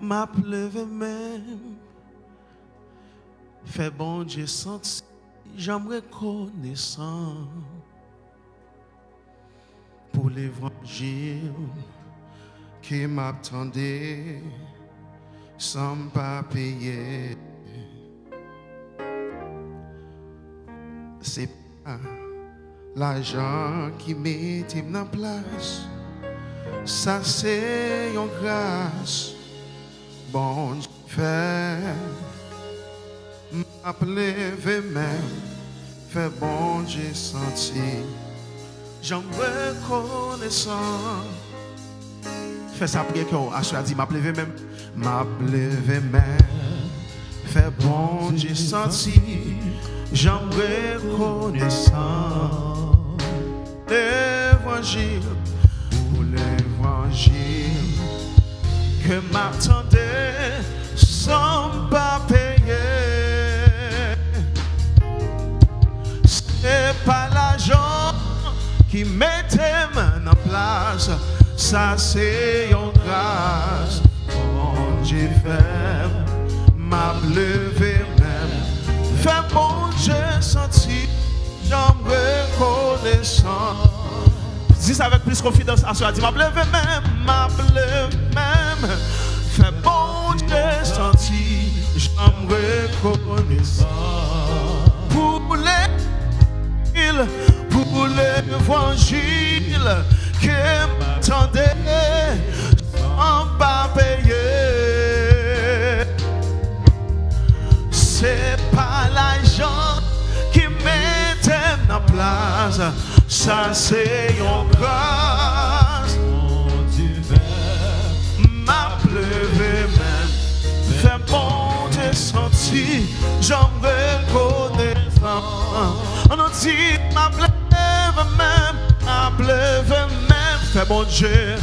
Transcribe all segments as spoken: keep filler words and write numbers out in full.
m'a levé même. Fait bon Dieu senti, j'aime reconnaissant pour l'évangile qui m'attendait sans pas payer. C'est pas l'argent qui met en place, ça c'est une grâce. Bon Dieu fait, m'a levé même, fait bon Dieu senti, j'en reconnaissant. Fais ça prière qu'on a choisi, m'a levé même, m'a levé même, fait bon Dieu senti, j'en reconnaissant. L'évangile, pour l'évangile que m'attendait sans pas payer. C'est pas l'argent qui mettait en place, ça c'est une grâce. Bon Dieu fait, m'a levé même, fait bon Dieu senti, j'en reconnaissant. Dis ça avec plus confiance à soi, dis m'a levé même, m'a levé même, fait bon Dieu senti, j'en reconnaissant. Pour l'évangile, pour l'évangile que m'attendait sans pas payer. C'est pas l'argent qui mettait en place, ça c'est une grâce. Mon Dieu m'a levé même, fait bon Dieu senti, j'en reconnaissant. On nous dit m'a levé même, m'a levé même, fait bon Dieu,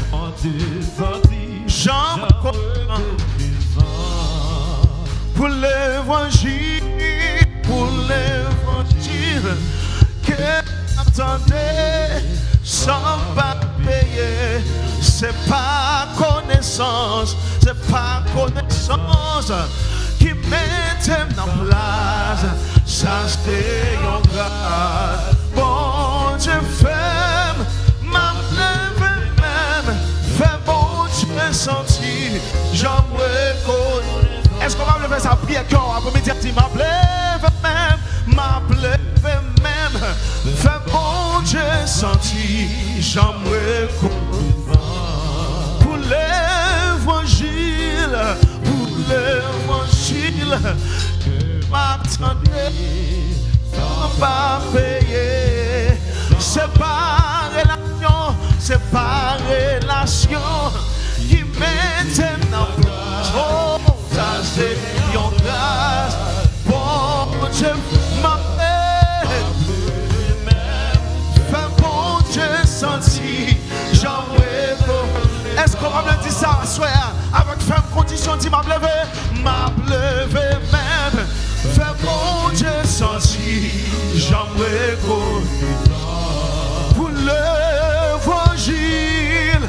j'en reconnaissant. Pour l'évangile, pour l'évangile que attendez sans pas payer. C'est pas connaissance, c'est pas connaissance qui mettait en place, ça c'est une grâce. Bon Dieu fait, m'a levé même, fait bon Dieu senti, j'en reconnais. Est-ce qu'on va lever sa prière quand après-midi dit m'a levé même, m'a levé même, fait bon Dieu senti, j'en reconnais. Pour l'évangile, pour l'évangile que m'attendait sans pas payer. C'est pas relation, c'est pas relation qui mettait en place. Oh, ça c'est une grâce. Bon Dieu m'a fait, fait bon Dieu senti, j'en reconnais. Est-ce qu'on va me dire ça, soir, avec ferme condition, dit m'a levé, m'a levé même, fait bon Dieu senti, j'en reconnais. Pour l'évangile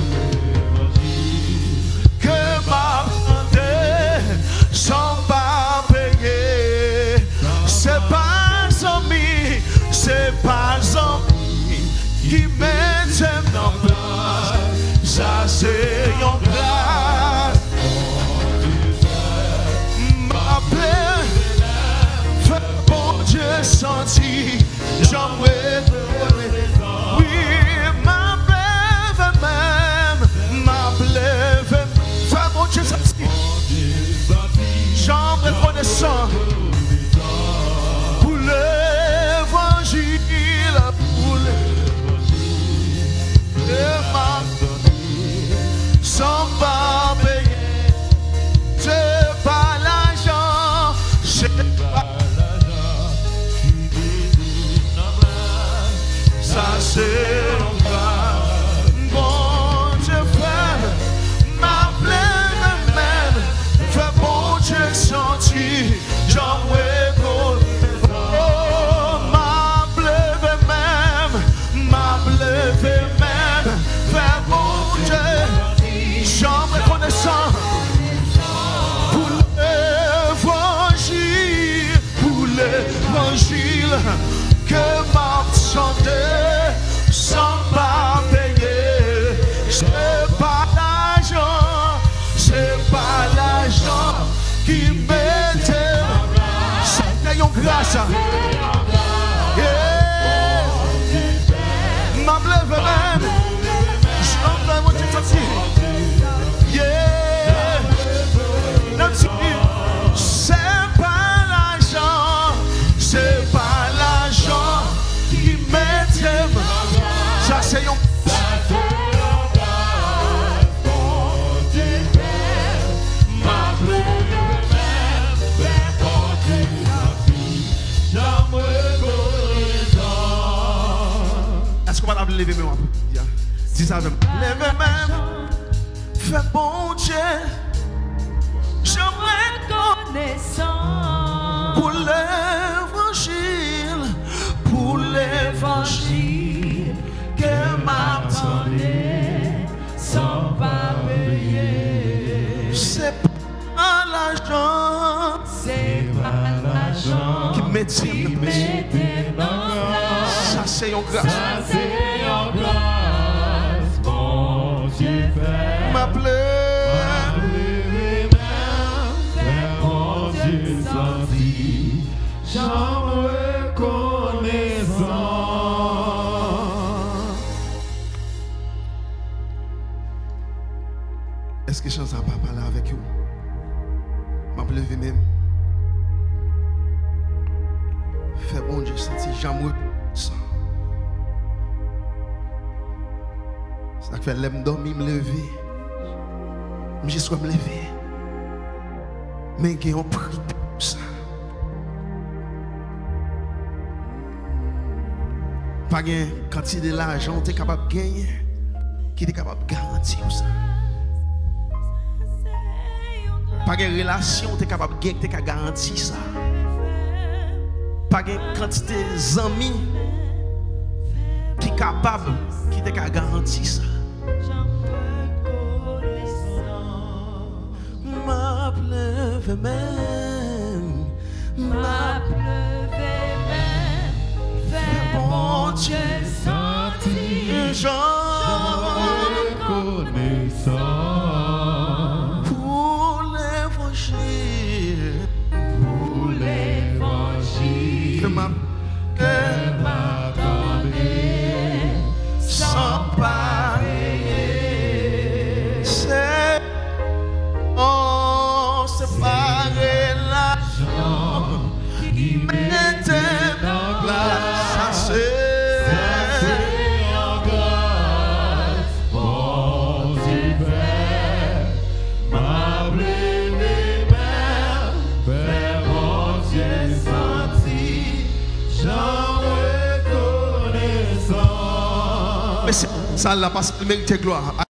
que m'attendait sans pas payer. C'est pas ami, c'est pas ami qui mettait en place, ça c'est une grâce. M'appeler, fait bon Dieu senti, j'en reconnais. Oui, m'appeler même, m'appeler, fait bon Dieu senti, j'en reconnaissant. Pour l'évangile, pour l'évangile, grâce. Yeah. M'a levé même. J'en veux mon Dieu sorti. Yeah. C'est pas l'argent, c'est pas l'argent qui m'aime. Ça c'est un. Est-ce qu'on va lever même un peu? Dis ça même. Lever même. Fais bon Dieu. J'aimerais connaissance pour l'évangile, pour l'évangile que m'attendait sans pas payer. C'est pas l'argent, c'est pas l'argent qui m'aide dans grâce. Ça c'est une grâce. Ça c'est une grâce. Mon Dieu fait m'appeler. J'en reconnaissant. Est-ce que je ne sais pas parler avec vous? Je vais lever même. Fais bon Dieu sentir, j'en reconnaissant. Ça fait l'aime dormir, me lever. Je suis me lever. Mais il y a un prix pour ça. Pas de quantité de l'argent, tu es capable de gagner, qui est capable de garantir ça. Pas de relation, tu es capable de gagner, tu es capable de garantir ça. Pas de quantité d'amis qui est capable, qui est capable de garantir ça. Ma pleuve même, ma pleuve même, fais bon Dieu sentir, j'en reconnaissant pour l'évangile, pour l'évangile que m'a donné sans pareil. C'est oh, c'est pareil l'argent qui m'était dans place. Ça c'est en grâce, mon Dieu fait m'appeler les mères, faire mon Dieu sentir, j'en reconnaissant. Mais c'est ça là parce qu'il mérite gloire.